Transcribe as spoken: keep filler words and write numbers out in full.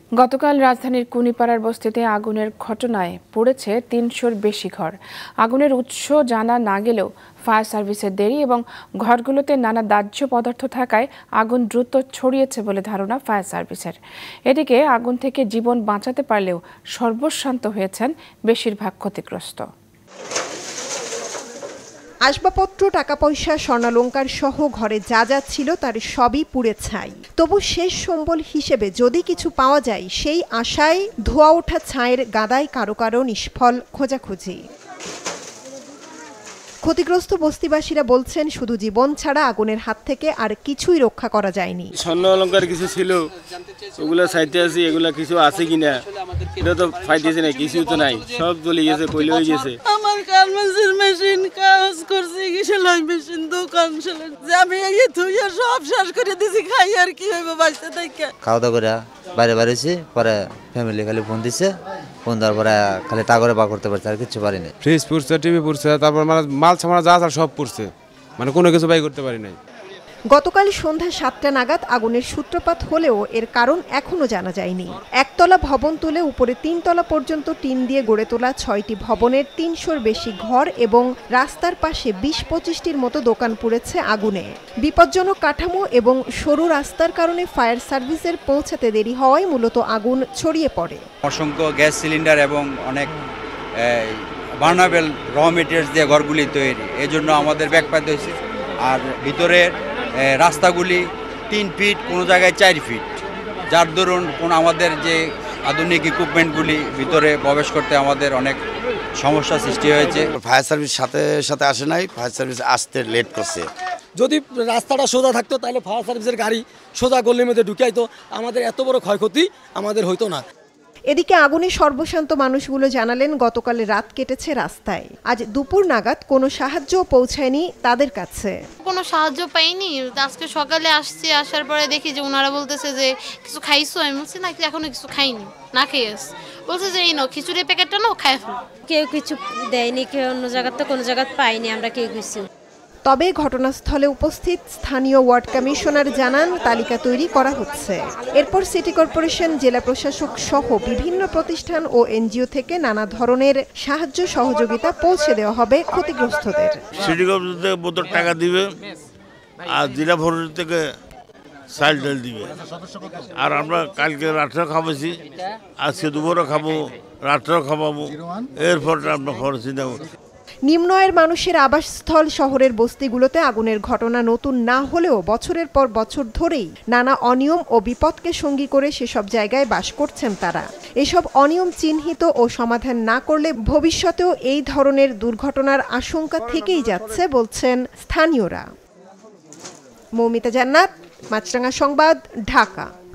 গতকাল রাজধানীর কুনিপাড়ার বস্তিতে আগুনের ঘটনায় পড়েছে তিনশোর বেশি ঘর। আগুনের উৎস জানা না গেলেও ফায়ার সার্ভিসের দেরি এবং ঘরগুলোতে নানা দাহ্য পদার্থ থাকায় আগুন দ্রুত ছড়িয়েছে বলে ধারণা ফায়ার সার্ভিসের। এদিকে আগুন থেকে জীবন বাঁচাতে পারলেও সর্বশান্ত হয়েছেন বেশিরভাগ ক্ষতিগ্রস্ত। আসবাবপত্র, টাকা পয়সা, স্বর্ণালংকার সহ ঘরে যা যা ছিল তার সবই পুড়ে ছাই। তবু শেষ সম্বল হিসেবে যদি কিছু পাওয়া যায় সেই আশায় ধোয়া ওঠা ছায়ের গাদায় কারো কারো নিষ্ফল খোঁজাখুঁজি। ক্ষতিগ্রস্ত বস্তিবাসীরা বলছেন শুধু জীবন ছাড়া আগুনের হাত থেকে আর কিছুই রক্ষা করা যায়নি। স্বর্ণ অলংকার কিছু ছিল, ওগুলো সাইতে আছে, এগুলা কিছু আছে কিনা এটা তো ফাইতেছে না, কিছু তো নাই, সব জ্বলে গেছে, কইলে হয়ে গেছে। আমার গার্মেন্টসের মেশিন কাজ করছে, কি সেলাই মেশিন, দোকান সেলাই, যে আমি এই থুইয়া সব শেষ করে দিছি, খাই আর কি হইব বাঁচতে থেকে। খাওয়া দাওয়া করে বাইরে বাড়িছি, পরে ফ্যামিলি খালি ফোন দিছে, ফোন দেওয়ার পরে খালি টাগরে বা করতে পারছে, আর কিছু পারিনি। ফ্রিজ পুড়ছে, টিভি পুড়ছে, তারপর মানে মাল সামানা যা আছে সব পুড়ছে, মানে কোনো কিছু বাই করতে পারি নাই। গতকাল সন্ধ্যা সাতটা নাগাদ আগুনের সূত্রপাত হলেও এর কারণ এখনো জানা যায়নি। একতলা ভবন তুলে উপরে তিনতলা পর্যন্ত টিন দিয়ে গড়ে তোলা ছয়টি ভবনের তিনশোর বেশি ঘর এবং রাস্তার পাশে বিশ পঁচিশটির মতো দোকান পুড়েছে আগুনে। বিপজ্জনক কাঠামো এবং সরু রাস্তার কারণে ফায়ার সার্ভিসের পৌঁছাতে দেরি হওয়ায় মূলত আগুন ছড়িয়ে পড়ে। অসংখ্য গ্যাস সিলিন্ডার এবং অনেক বার্নাবেল র মেটেরিয়ালস দিয়ে ঘরগুলি তৈরি, এই জন্য আমাদের ব্যাক পাইতে হয়েছে। আর ভিতরের রাস্তাগুলি তিন ফিট, কোনো জায়গায় চার ফিট, যার দরুন কোন আমাদের যে আধুনিক ইকুইপমেন্টগুলি ভিতরে প্রবেশ করতে আমাদের অনেক সমস্যা সৃষ্টি হয়েছে। ফায়ার সার্ভিস সাথে সাথে আসে নাই, ফায়ার সার্ভিস আসতে লেট করছে। যদি রাস্তাটা সোজা থাকতো তাহলে ফায়ার সার্ভিসের গাড়ি সোজা গলির মধ্যে ঢুকাইতো, আমাদের এত বড় ক্ষয়ক্ষতি আমাদের হইতো না। এদিকে আগুনে সর্বশান্ত মানুষগুলো জানালেন গতকাল রাত কেটেছে রাস্তায়। আজ দুপুর নাগাদ কোনো সাহায্য পৌঁছায়নি তাদের কাছে। কোনো সাহায্য পাইনি। আজকে সকালে আসছি, আসার পরে দেখি যে ওনারা বলতেছে যে কিছু খাইছো, আমি বলছি না এখনো কিছু খাইনি, না খেয়ে আসছি। বলছে যে এই নাও খিচুড়ি প্যাকেটটা নাও, খাই ফেলো। কেউ কিছু দেয়নি, কেউ অন্য জায়গাতে কোনো জায়গায় পাইনি আমরা কেউ কিছু। তবে ঘটনাস্থলে উপস্থিত স্থানীয় ওয়ার্ড কমিশনার জানান তালিকা তৈরি করা হচ্ছে। এরপর সিটি কর্পোরেশন, জেলা প্রশাসক সহ বিভিন্ন প্রতিষ্ঠান ও এনজিও থেকে নানা ধরনের সাহায্য সহযোগিতা পৌঁছে দেওয়া হবে ক্ষতিগ্রস্তদের। সিটি কর্পোরেশন থেকে বোতল টাকা দিবে আর জেলা প্রশাসন থেকে চাল ডাল দিবে। আর আমরা কালকে রাত্রে খাবছি, আজকে দুপুরও খাবো, রাত্রেও খাওয়াবো, এরপর আমরা খরচ দেবো। নিম্ন আয়ের মানুষের আবাসস্থল শহরের বস্তিগুলোতে আগুনের ঘটনা নতুন না হলেও বছরের পর বছর ধরেই নানা অনিয়ম ও বিপদকে সঙ্গী করে সেসব জায়গায় বাস করছেন তারা। এসব অনিয়ম চিহ্নিত ও সমাধান না করলে ভবিষ্যতেও এই ধরনের দুর্ঘটনার আশঙ্কা থেকেই যাচ্ছে বলছেন স্থানীয়রা। মৌমিতা জান্নাত, মাছরাঙা সংবাদ, ঢাকা।